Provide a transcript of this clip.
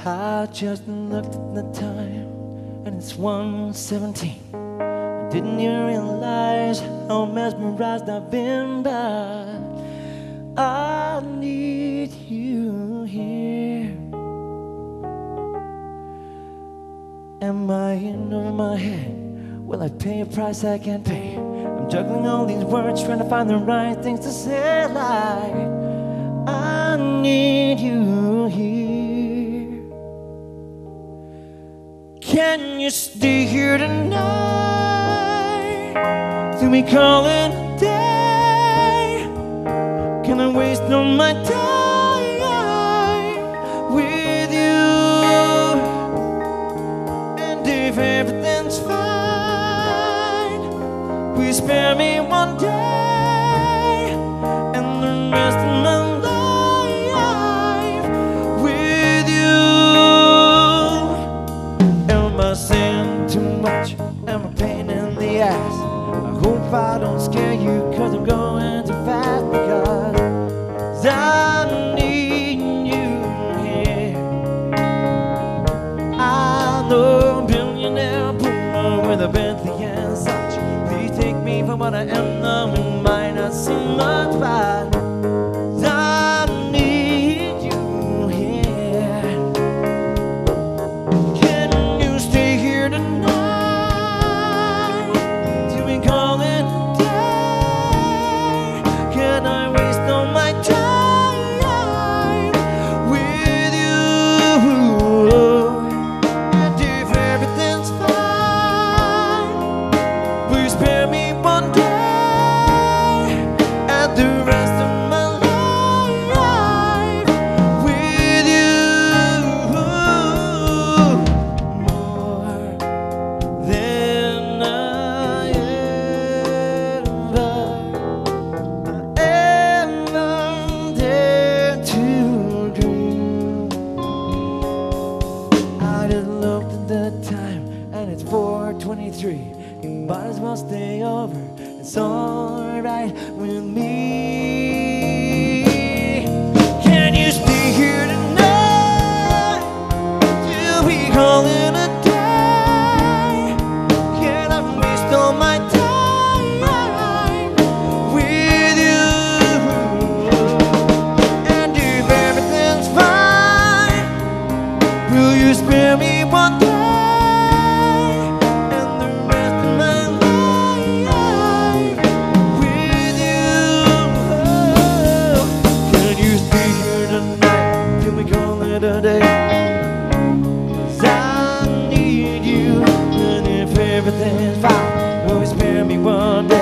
I just looked at the time, and it's 1:17. I didn't even realize how mesmerized I've been by. I need you here. Am I in over my head? Will I pay a price I can't pay? I'm juggling all these words, trying to find the right things to say. Like, I need you here. Can you stay here tonight? Till we call it a day? Can I waste all my time with you? And if everything's fine, please spare me one day and the rest of my life with you. Am I saying too much? Am I a pain in the ass? I hope I don't scare you, 'cause I'm going too fast. Because I need you here. I know a billionaire poor with a Bentley and such. Please take me for what I am, though it might not seem much, but I need you here. Can you stay here tonight till we call it a day? Can I waste all my time with you? And if everything's fine, please spare me one day and the rest of my life with you. More than I ever dared to dream. I just looked at the time, and it's 4:23. You might as well stay over. It's alright with me. Can you stay here tonight till we call it a day? Can I waste all my time with you? And if everything's fine, will you spare me one day and the rest of my life with you? Can you stay here tonight till we call it a day? 'Cause I need you, and if everything's fine, will you spare me one day